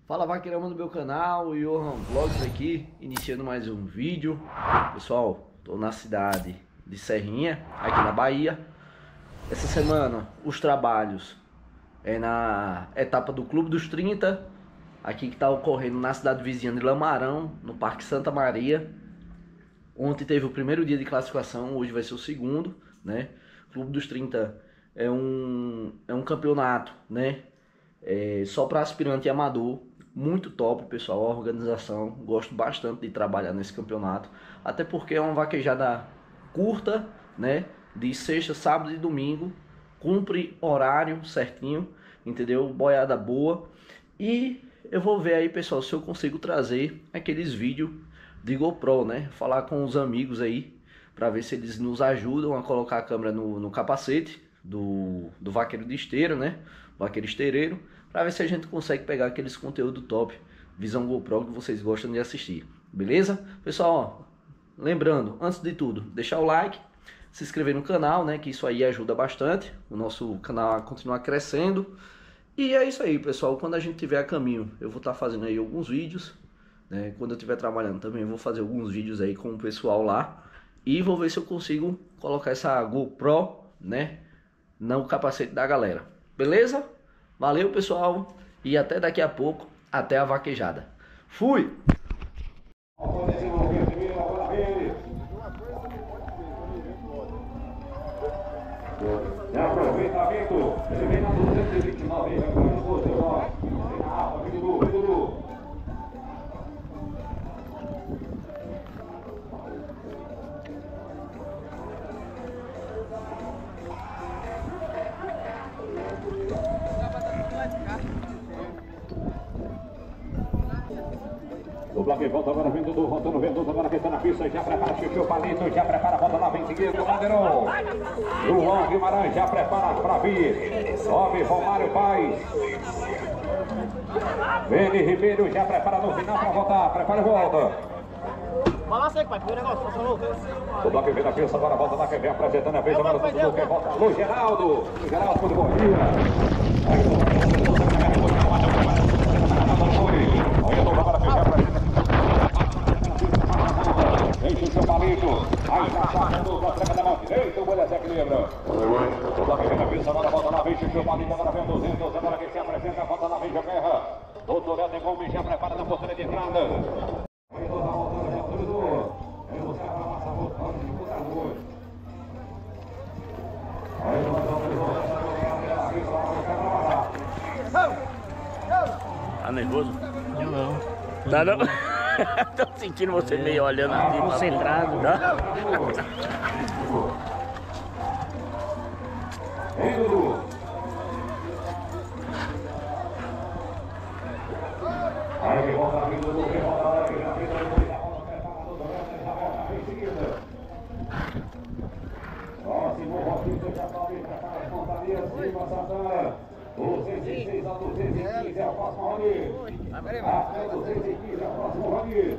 Fala vaqueirama do meu canal, Johan Vlogs aqui, iniciando mais um vídeo. Pessoal, tô na cidade de Serrinha, aqui na Bahia. Essa semana os trabalhos é na etapa do Clube dos 30, aqui que tá ocorrendo na cidade vizinha de Lamarão, no Parque Santa Maria. Ontem teve o primeiro dia de classificação, hoje vai ser o segundo, né? O Clube dos 30 é um campeonato, né? Só para aspirante e amador. Muito top, pessoal, a organização. Gosto bastante de trabalhar nesse campeonato, até porque é uma vaquejada curta, né? De sexta, sábado e domingo. Cumpre horário certinho, entendeu? Boiada boa. E eu vou ver aí, pessoal, se eu consigo trazer aqueles vídeos de GoPro, né? Falar com os amigos aí, para ver se eles nos ajudam a colocar a câmera no capacete do vaqueiro de esteira, né? Vaqueiro esteireiro, para ver se a gente consegue pegar aqueles conteúdo top, visão GoPro, que vocês gostam de assistir, beleza? Pessoal, ó, lembrando, antes de tudo, deixar o like, se inscrever no canal, né? Que isso aí ajuda bastante o nosso canal a continuar crescendo. E é isso aí, pessoal. Quando a gente tiver a caminho, eu vou estar fazendo aí alguns vídeos, né? Quando eu estiver trabalhando também, eu vou fazer alguns vídeos aí com o pessoal lá. E vou ver se eu consigo colocar essa GoPro, né, no capacete da galera. Beleza? Valeu, pessoal. E até daqui a pouco, até a vaquejada. Fui! Aproveitamento, ele vem na 229, vem na alta, vem Dudu. O bloco volta agora, vem Dudu, voltando, vem Dudu, agora que está na pista, já prepara, Chico Palito, já prepara, volta lá, vem seguindo, o Madeirão. Luan Guimarães já prepara para vir, sobe Romário Paz. Vene Ribeiro já prepara no final para voltar, prepara e volta. Balança aí, pai, primeiro negócio, passou louco. O bloco vem na pista, agora volta lá, quem vem apresentando a vez, agora o Dudu, quem volta, Luiz Geraldo, tudo bom dia. Enche o seu palito, aí já passando para a treca da mão direita, o Bolha Zé equilibra. O bloco vem na pista, agora volta lá, vem o palito, agora vem 200, agora quem se apresenta, volta lá, vem a guerra. Doutor Helder Gomes já prepara na postura de entrada. Aí toda a volta, já tudo. Aí buscar para passar a volta, pode disputar hoje. Aí toda a volta, ele volta para passar. Tá nervoso? Eu não. Tá não? Tô sentindo você meio olhando assim. Concentrado. Tá? Vem, Dudu. Aí que volta, vem Dudu, que volta, hora que já vem Dudu, já volta, preparado, vem em seguida. Próximo, Roquito, já sobe, prepara as pontarias, cima, Santana. 206 a 215 é a próxima Rony. Até 215 é a próxima Rony.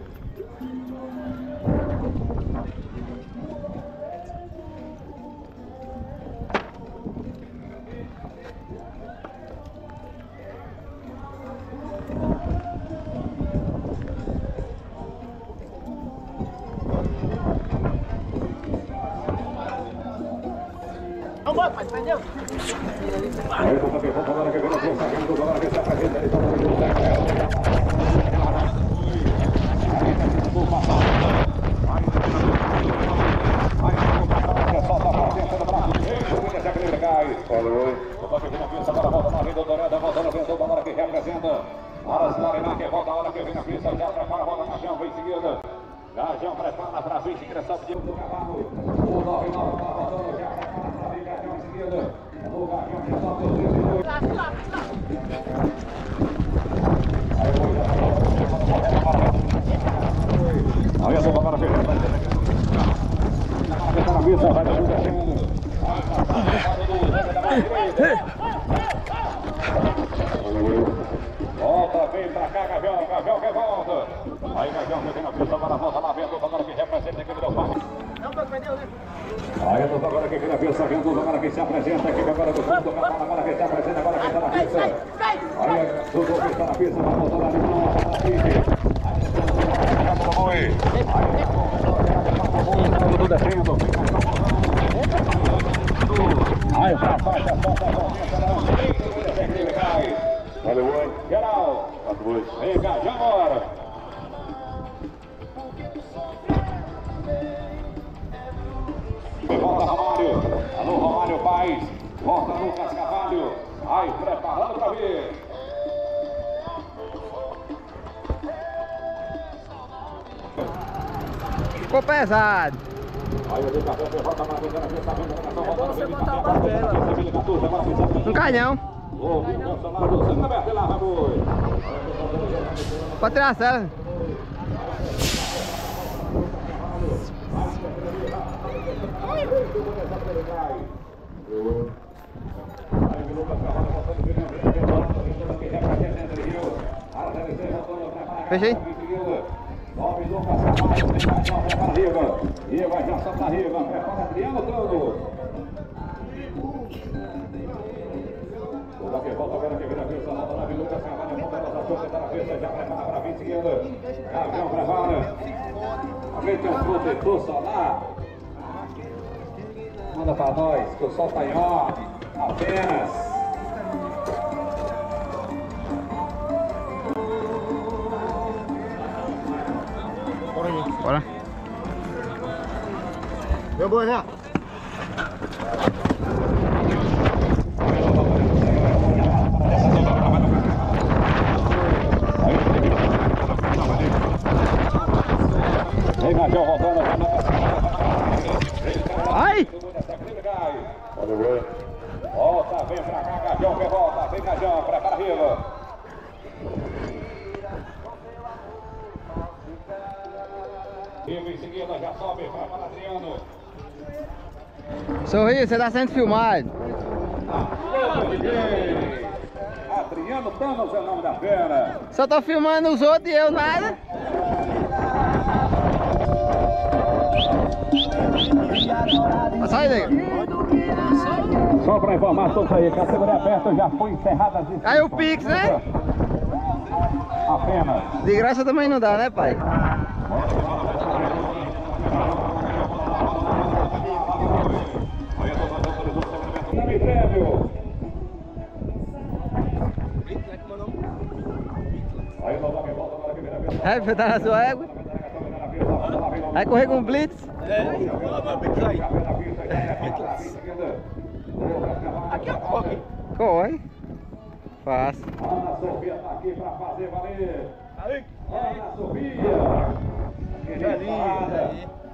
Vamos, pai, prendeu? Aí volta que volta, agora que vem na força, agora que se apresenta, ele toma o Gajão prepara para vir, ingressão de do cavalo. O 99 está voltando, já prepara para vir, Gajão em seguida. O Gajão já sobe o 32. Aí a bomba agora vem. Está na mesa, vai descendo. Volta, vem pra cá, Gajão que volta. Aí Gajão que vem na pista, agora volta lá, vem agora que representa a equipe do Parque. Não, pai, prendeu, né? Aí Tudo descendo. Aí, rapaz, valeu, oi. Geral. Vem cá, já bora. Volta Romário. Alô, Romário Paz. Volta Lucas Carvalho. Aí, preparando pra vir. Ficou pesado. Não cai não. Pode tirar a cela. Fechei. E vai já soltar a riva. Prepara Adriano Tano. Volta agora que vira a vez. Volta na Lucas Carvalho. Volta na Zaçoca. Tá na vez. Já prepara para vir seguindo. Gavião prepara. Alguém tem um protetor solar? Manda para nós que o sol tá em ordem. Apenas. Bora. Meu boi, né? Vem, Gajão, voltando. Ai! Volta, vem pra cá, Gajão, que volta. Vem, Gajão, prepara a riva. Riva em seguida, já sobe, prepara Adriano. Sorriso, você tá sendo filmado. Adriano Thanos é o nome da fera. Só tô filmando os outros e eu nada. Sai daí. Só para informar todos aí, categoria aberta já foi encerrada as inscrições. Aí o Pix, né? Apenas. De graça também não dá, né, pai? Também prêmio. Aí nós vamos volta para a primeira vez. Vai pegar na sua égua. Vai correr com o Blitz. Aqui é corre. Corre. Fácil. Ana Sofia está aqui para fazer valer. Aí. Ana Sofia. Que linda.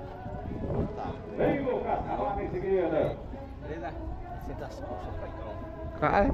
Vem Lucas Carvalho em seguida. Beleza? Sentação. Vai.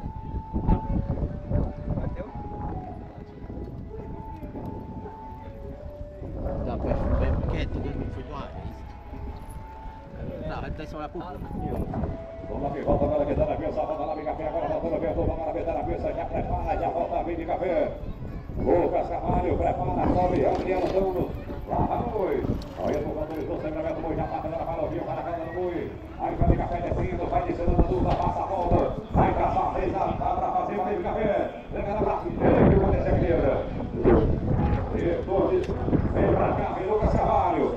Dá pra ficar bem quieto, foi de uma vez. Não, vai ter que olhar pro fundo. Vamos lá, volta agora que tá na mesa, volta lá, vem café, agora volta na mesa, volta na mesa, na mesa, já prepara, já volta, vem de café. Lucas Carvalho, prepara, sobe, Adriano Thanos, lá vai. Olha, o motorizou, sangramento, boi, já passa agora para o Rio, para a casa do boi. Aí vai de café descendo, vai descendo na dúvida, passa a volta, vai caçar a mesa, dá para fazer, vai de café. Pega na braço, ele vai descer a quebra. E todos, vem pra cá, vem Lucas Carvalho.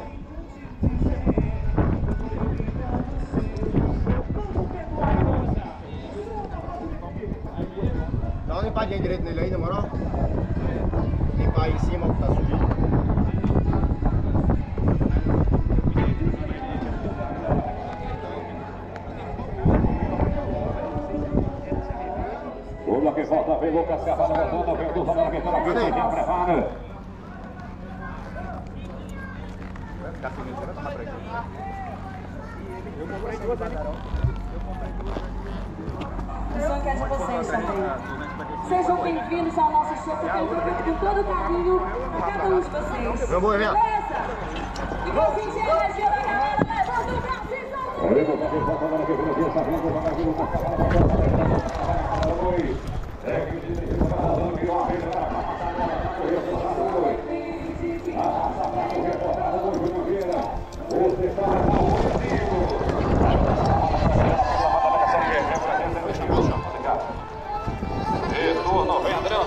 Dá uma limpadinha direito nele aí, na moral. Limpar aí em cima, que tá sujo. Tudo aqui volta, vem Lucas Carvalho voltando, vem o Duzão, vem toda a pista, já prepara. Eu só quero de vocês também. Sejam bem-vindos ao nosso show, que eu feito com todo carinho para cada um de vocês. Beleza? Igualzinho de energia da galera, levanta o Brasil! Aí, volta, vem volta agora, que vem o Lucas Carvalho, Lucas Carvalho, Retorno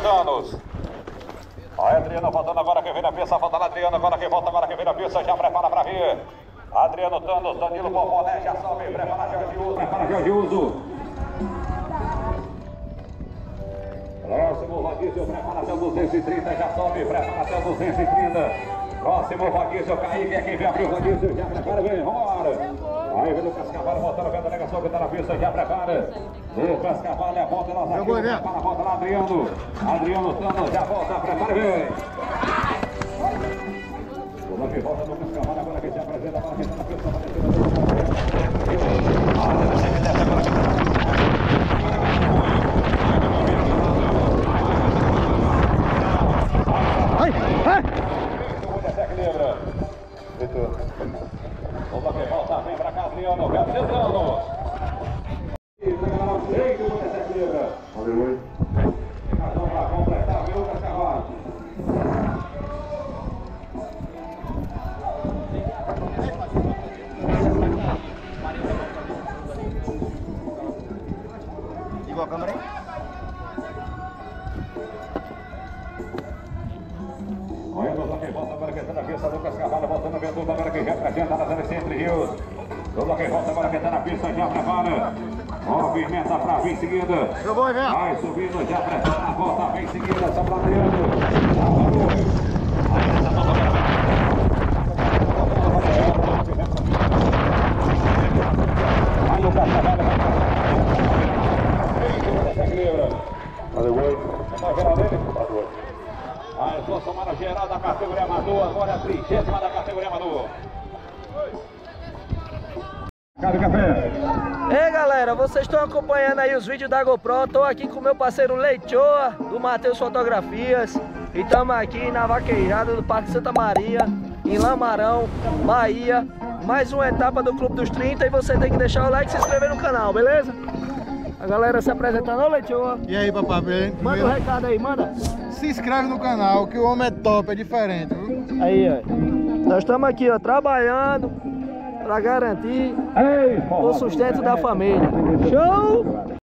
Thanos. Adriano voltando agora, que vem na pista, volta lá, Adriano agora, que volta agora, que vem na pista, já prepara pra vir. Adriano Thanos, Danilo Poponé, já sobe, prepara Jorge Uso. Próximo rodízio, prepara até o 230, já sobe, prepara até o 230. Próximo rodízio, Kaique é quem vem abrir o rodízio, já prepara, vem, vambora. Aí vem Lucas Carvalho, voltando, vendo a negação que tá na pista, já prepara. Lucas Carvalho, aponta nós aqui, prepara, volta lá, Adriano. Adriano Thanos, já volta, prepara, vem. O que volta, Lucas Carvalho, agora que se apresenta, para quem tá na pista, para descer o bloco volta, vem pra cá, Adriano, vem apresentando. Feito o Lucas Libra. Aleluia. Tem razão pra completar, viu, Lucas Carvalho? Ligou a câmera aí? Olha o bloco volta, agora que está na pista, Lucas Carvalho voltando, vendo agora que já apresenta nas áreas Entre Rios. O bloco volta, agora que está na pista, já prepara. Movimenta pra vir em seguida. Vai subindo, já prepara, volta, vem em seguida, só pra Adriano. Vai Lucas Carvalho, a esforço para geral da categoria amador, agora a 30ª da categoria amador. Café. Ei galera, vocês estão acompanhando aí os vídeos da GoPro. Estou aqui com o meu parceiro Leitoa, do Matheus Fotografias. E estamos aqui na vaquejada do Parque Santa Maria, em Lamarão, Bahia. Mais uma etapa do Clube dos 30. E você tem que deixar o like e se inscrever no canal, beleza? A galera se apresentando, ô Leitoa. E aí, papai, bem? Manda um recado aí, manda. Se inscreve no canal, que o homem é top, é diferente, viu? Aí, ó. Nós estamos aqui, ó, trabalhando para garantir o sustento da família. Show!